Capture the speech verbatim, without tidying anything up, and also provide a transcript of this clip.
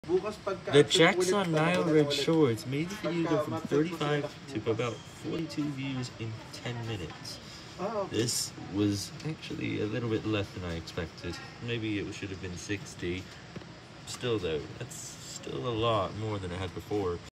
The checks on Nile Red Shorts made the video go from thirty-five to about forty-two views in ten minutes. This was actually a little bit less than I expected. Maybe it should have been sixty. Still though, that's still a lot more than it had before.